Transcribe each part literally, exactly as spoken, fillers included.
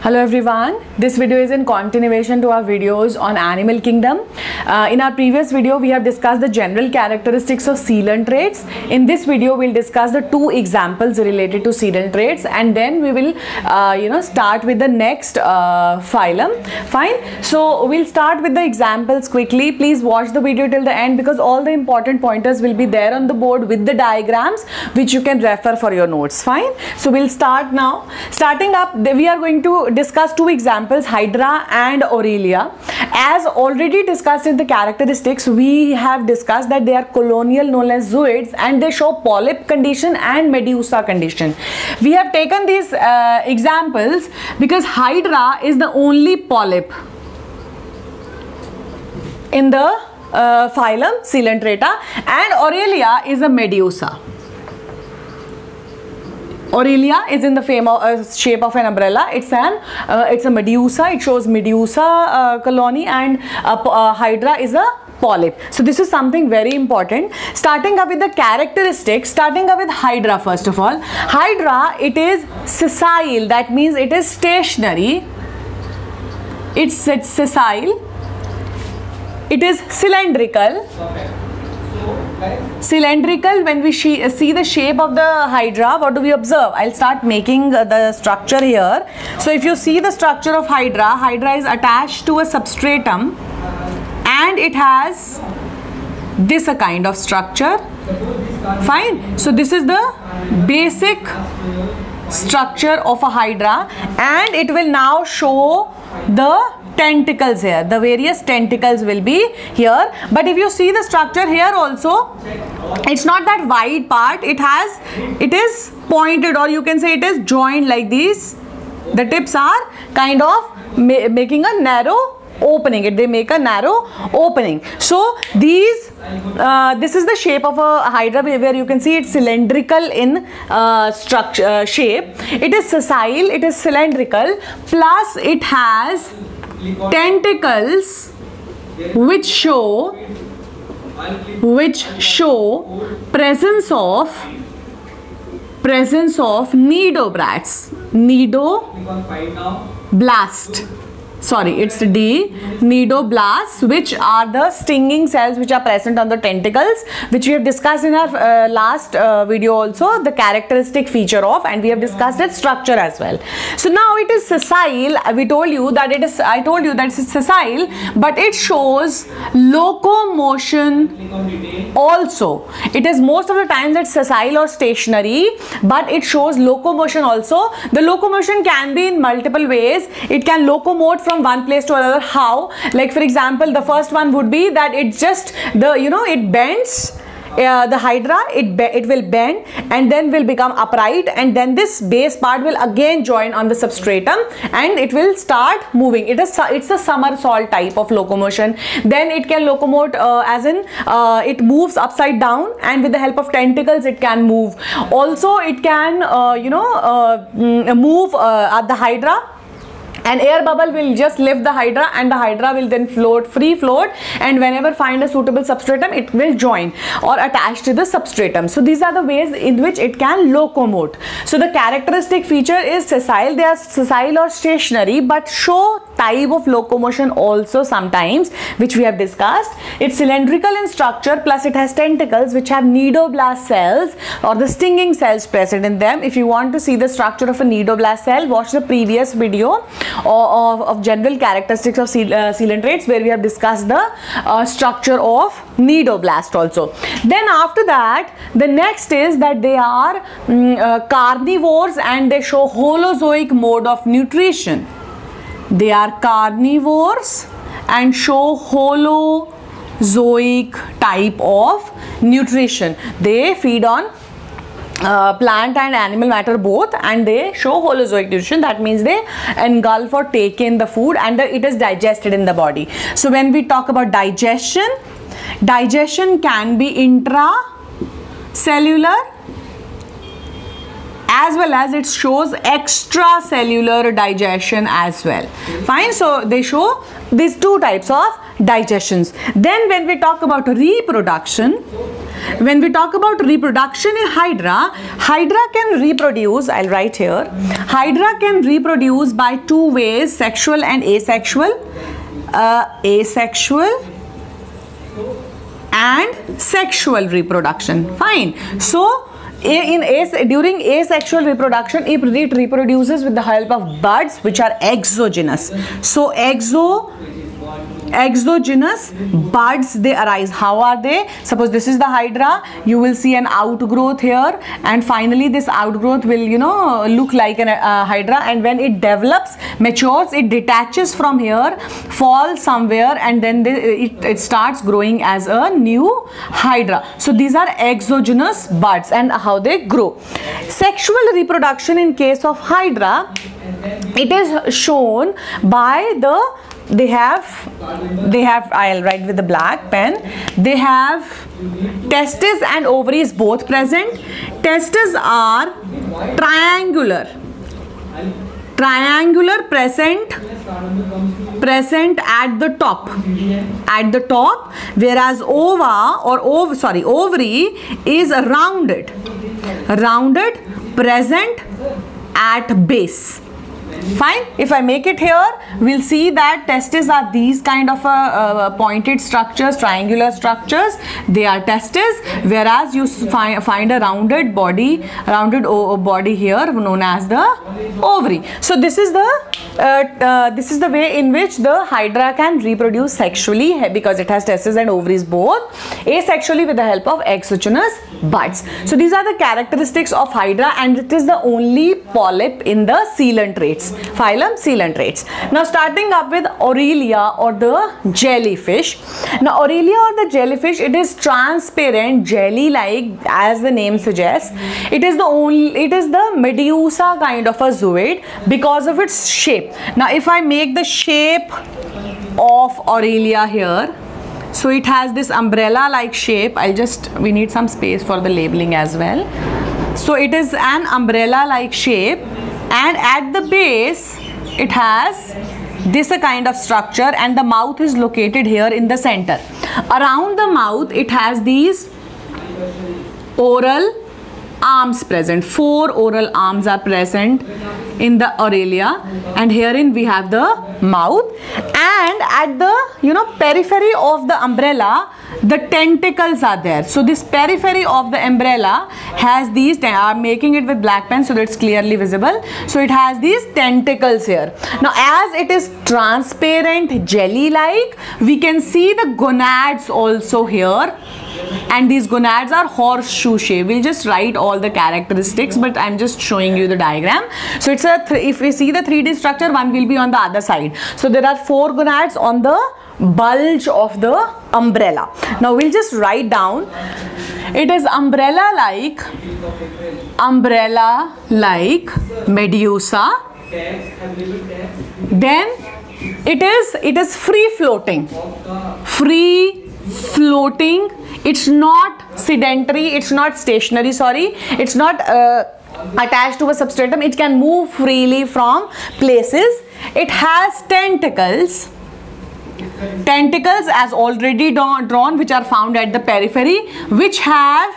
Hello everyone, this video is in continuation to our videos on animal kingdom. Uh, in our previous video we have discussed the general characteristics of coelant traits. In this video we'll discuss the two examples related to coelant traits, and then we will uh, you know start with the next uh, phylum. Fine, so we'll start with the examples quickly. Please watch the video till the end because all the important pointers will be there on the board with the diagrams which you can refer for your notes. Fine, so we'll start now. Starting up, we are going to discuss two examples, Hydra and Aurelia. As already discussed in the characteristics, we have discussed that they are colonial known as zooids and they show polyp condition and medusa condition. We have taken these uh, examples because Hydra is the only polyp in the uh, phylum Coelenterata and Aurelia is a medusa. Aurelia is in the fame of, uh, shape of an umbrella. It's an uh, it's a medusa. It shows medusa uh, colony, and uh, uh, Hydra is a polyp. So this is something very important. Starting up with the characteristics, starting up with Hydra first of all. Hydra, it is sessile. That means it is stationary. It's, it's sessile. It is cylindrical. Cylindrical. When we see the shape of the Hydra, what do we observe? I'll start making the structure here. So if you see the structure of Hydra, Hydra is attached to a substratum and it has this a kind of structure. Fine. So this is the basic structure of a Hydra, and it will now show the tentacles here. The various tentacles will be here, but if you see the structure here also, it's not that wide part. It has, it is pointed, or you can say it is joined like these. The tips are kind of ma making a narrow opening. It they make a narrow opening. So these uh, this is the shape of a Hydra, where you can see it's cylindrical in uh, structure uh, shape. It is sessile, it is cylindrical, plus it has tentacles which show which show presence of presence of cnidobrats, cnidoblast. Sorry, it's D, cnidoblasts, which are the stinging cells which are present on the tentacles, which we have discussed in our uh, last uh, video also, the characteristic feature of, and we have discussed its structure as well. So now it is sessile. We told you that it is, I told you that it's sessile, but it shows locomotion also. It is most of the times it's sessile or stationary, but it shows locomotion also. The locomotion can be in multiple ways. It can locomote from one place to another. How? Like for example, the first one would be that it just the you know it bends. Uh, the Hydra, it it will bend and then will become upright, and then this base part will again join on the substratum and it will start moving. It is it's a somersault type of locomotion. Then it can locomote uh, as in uh, it moves upside down, and with the help of tentacles it can move. Also it can uh, you know uh, move uh, at the Hydra. An air bubble will just lift the Hydra, and the Hydra will then float, free float, and whenever find a suitable substratum, it will join or attach to the substratum. So these are the ways in which it can locomote. So the characteristic feature is sessile. They are sessile or stationary, but show type of locomotion also sometimes, which we have discussed. It's cylindrical in structure, plus it has tentacles which have cnidoblast cells or the stinging cells present in them. If you want to see the structure of a cnidoblast cell, watch the previous video Of, of general characteristics of coelant traits, where we have discussed the uh, structure of cnidoblast also. Then after that, the next is that they are um, uh, carnivores and they show holozoic mode of nutrition. They are carnivores and show holozoic type of nutrition. They feed on Uh, plant and animal matter both, and they show holozoic nutrition. That means they engulf or take in the food, and the, it is digested in the body. So when we talk about digestion, digestion can be intracellular as well as it shows extracellular digestion as well. Fine, so they show these two types of digestions. Then when we talk about reproduction, when we talk about reproduction in Hydra, Hydra can reproduce, I'll write here, Hydra can reproduce by two ways, sexual and asexual, uh, asexual and sexual reproduction. Fine. So in as during asexual reproduction, it reproduces with the help of buds which are exogenous. So exo exogenous buds, they arise. How are they? Suppose this is the Hydra, you will see an outgrowth here, and finally this outgrowth will, you know, look like an uh, Hydra, and when it develops, matures, it detaches from here, falls somewhere, and then they, it, it starts growing as a new Hydra. So these are exogenous buds and how they grow. Sexual reproduction in case of Hydra, it is shown by the they have they have I'll write with the black pen. They have testes and ovaries both present. Testes are triangular triangular present present at the top at the top whereas ova or ov sorry ovary is rounded rounded present at base. Fine. If I make it here, we'll see that testes are these kind of uh, uh, pointed structures, triangular structures. They are testes, whereas you find, find a rounded body, rounded body here known as the ovary. So this is the uh, uh, this is the way in which the Hydra can reproduce sexually, because it has testes and ovaries both, asexually with the help of exogenous buds. So these are the characteristics of Hydra, and it is the only polyp in the coelentrates. Phylum coelentrates. Now starting up with Aurelia or the jellyfish. Now Aurelia or the jellyfish, it is transparent, jelly-like as the name suggests. It is the only, it is the Medusa kind of a zooid because of its shape. Now if I make the shape of Aurelia here, so it has this umbrella-like shape. I'll just, we need some space for the labeling as well. So it is an umbrella-like shape, and at the base it has this a kind of structure, and the mouth is located here in the center. Around the mouth it has these oral arms present. Four oral arms are present in the Aurelia, and herein we have the mouth, and at the you know periphery of the umbrella the tentacles are there. So this periphery of the umbrella has these, I am making it with black pen so that it's clearly visible. So it has these tentacles here. Now as it is transparent, jelly like, we can see the gonads also here, and these gonads are horseshoe shape. We'll just write all the characteristics, but I'm just showing you the diagram. So it's a if we see the three D structure, one will be on the other side. So there are four gonads on the bulge of the umbrella. Now we'll just write down, it is umbrella like umbrella like Medusa. Then it is it is free floating free floating it's not sedentary, it's not stationary, sorry, it's not uh, attached to a substratum. It can move freely from places. It has tentacles tentacles as already drawn, which are found at the periphery, which have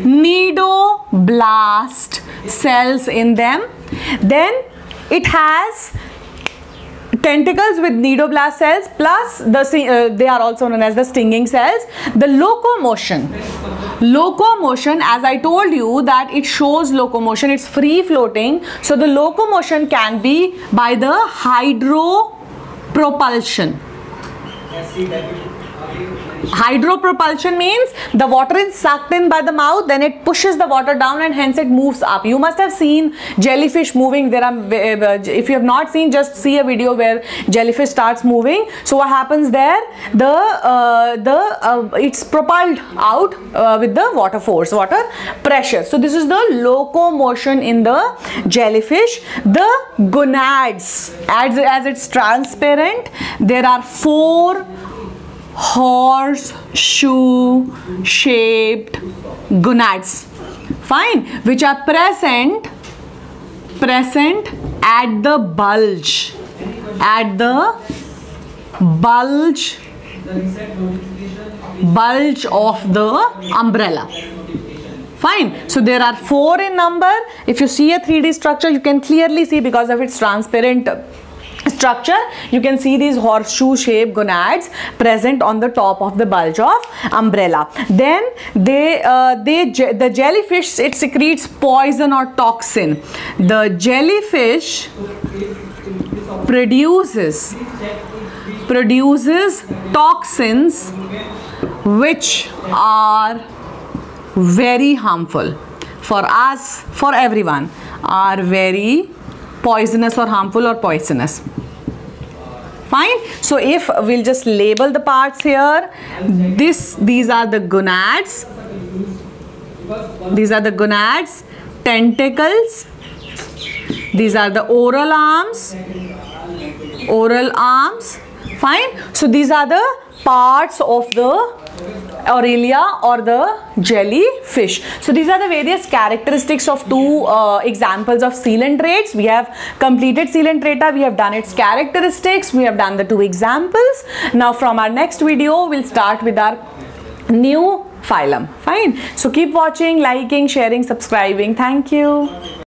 nidoblast cells in them. Then it has tentacles with nidoblast cells, plus the uh, they are also known as the stinging cells. The locomotion locomotion as I told you that it shows locomotion, it's free floating, so the locomotion can be by the hydropropulsion. Hydropropulsion means the water is sucked in by the mouth, then it pushes the water down and hence it moves up. You must have seen jellyfish moving. There are, if you have not seen, just see a video where jellyfish starts moving. So what happens there? The uh, the uh, it's propelled out uh, with the water force, water pressure. So this is the locomotion in the jellyfish. The gonads, as as it's transparent, there are four horseshoe shaped gonads, fine, which are present present at the bulge at the bulge bulge of the umbrella. Fine. So there are four in number. If you see a three D structure, you can clearly see, because of its transparent structure, you can see these horseshoe shaped gonads present on the top of the bulge of umbrella. Then they uh, they the jellyfish, it secretes poison or toxin. The jellyfish produces produces toxins which are very harmful for us, for everyone, are very poisonous or harmful or poisonous. Fine. So if we'll just label the parts here, this these are the gonads, these are the gonads, tentacles, these are the oral arms, oral arms. Fine. So these are the parts of the Aurelia or the jellyfish. So these are the various characteristics of two uh, examples of coelentrates. We have completed coelentrata, we have done its characteristics, we have done the two examples. Now from our next video, we'll start with our new phylum. Fine. So keep watching, liking, sharing, subscribing. Thank you.